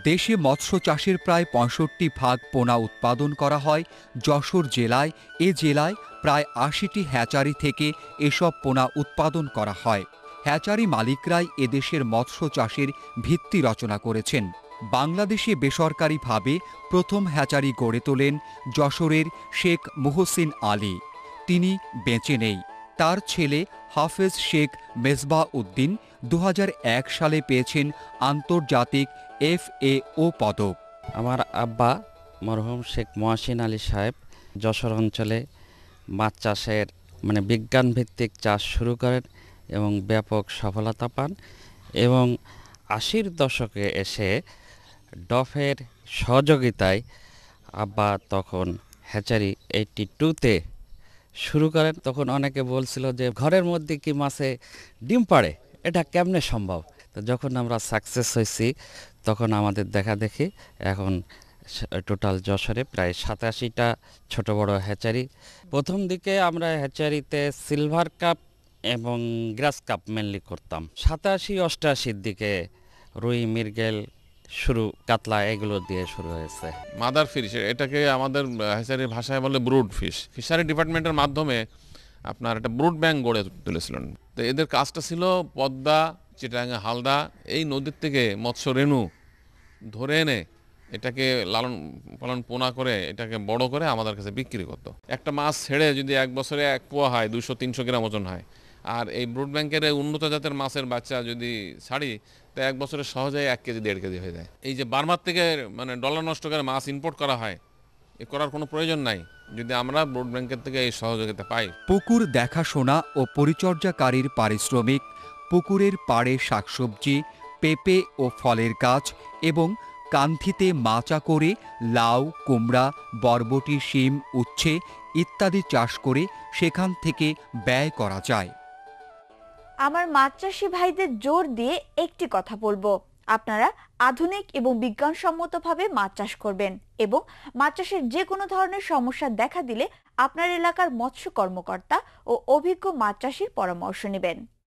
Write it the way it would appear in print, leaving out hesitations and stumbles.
দেশে মৎস্য চাষের প্রায় ৬৫% পোনা উৎপাদন করা হয় যশোর জেলায়। এ জেলায় প্রায় ৮০টি হ্যাচারি থেকে এসব পোনা উৎপাদন করা হয়। হ্যাচারি মালিকরাই এদেশের মৎস্য চাষের ভিত্তি রচনা করেছেন। বাংলাদেশে বেসরকারিভাবে প্রথম হ্যাচারি গড়ে তোলেন যশোরের শেখ মুহসিন আলী। তিনি বেঁচে নেই। তার ছেলে হাফেজ শেখ মেজবাহ উদ্দিন ২০০১ সালে পেয়েছেন আন্তর্জাতিক FAO পদক। আমার আব্বা মরহুম শেখ মুহসিন আলী সাহেব যশোর অঞ্চলে মাছ চাষের বিজ্ঞানভিত্তিক চাষ শুরু করেন এবং ব্যাপক সফলতা পান এবং ৮০-র দশকে এসে ডফের সহযোগিতায় আব্বা তখন হ্যাচারি 82-তে শুরু করেন। তখন অনেকে বলছিল যে ঘরের মধ্যে কি মাছে ডিম পাড়ে, এটা কেমনে সম্ভব। তো যখন আমরা সাকসেস হয়েছি তখন আমাদের দেখা দেখি এখন টোটাল যশোরে প্রায় ৮৭টা ছোট বড় হ্যাচারি। প্রথম দিকে আমরা হ্যাচারিতে সিলভার কাপ এবং গ্রাস কাপ মেনলি করতাম। ৮৭-৮৮-র দিকে রুই, মৃগেল, শুরু, কাতলা এগুলো দিয়ে শুরু হয়েছে। মাদার ফিশ, এটাকে আমাদের হ্যাচারির ভাষায় বলে ব্রুড ফিশ। ফিশারি ডিপার্টমেন্টের মাধ্যমে আপনার একটা ব্রুড ব্যাংক গড়ে তুলেছিলেন। তো এদের কাজটা ছিল পদ্মা, চিটাগাং, হালদা এই নদীর থেকে মৎস্য রেণু ধরে এনে এটাকে লালন পালন পোনা করে এটাকে বড় করে আমাদের কাছে বিক্রি করতো। একটা মাছ ছেড়ে যদি এক বছরে 1 পোয়া হয়, 200-300 গ্রাম ওজন হয়। আর এই ব্রুড ব্যাংকের উন্নত জাতের মাছের বাচ্চা যদি ছাড়ি তো 1 বছরে সহজেই 1 কেজি 1.5 কেজি হয়ে যায়। এই যে বার্মার থেকে ডলার নষ্ট করে মাছ ইম্পোর্ট করা হয়, এ করার কোনো প্রয়োজন নাই যদি আমরা ব্রুড ব্যাংকের থেকে এই সহযোগিতা পাই। পুকুর দেখাশোনা ও পরিচর্যাকারীর পারিশ্রমিক, পুকুরের পাড়ে শাকসবজি, পেঁপে ও ফলের গাছ এবং কান্থিতে মাচা করে লাউ, কুমড়া, বরবটি, শিম, উচ্ছে ইত্যাদি চাষ করে সেখান থেকে ব্যয় করা যায়। আমার মাছ চাষি ভাইদের জোর দিয়ে একটি কথা বলবো, আপনারা আধুনিক এবং বিজ্ঞানসম্মতভাবে মাছ চাষ করবেন এবং মাছ চাষের যে কোনো ধরনের সমস্যা দেখা দিলে আপনার এলাকার মৎস্য কর্মকর্তা ও অভিজ্ঞ মাছ চাষির পরামর্শ নেবেন।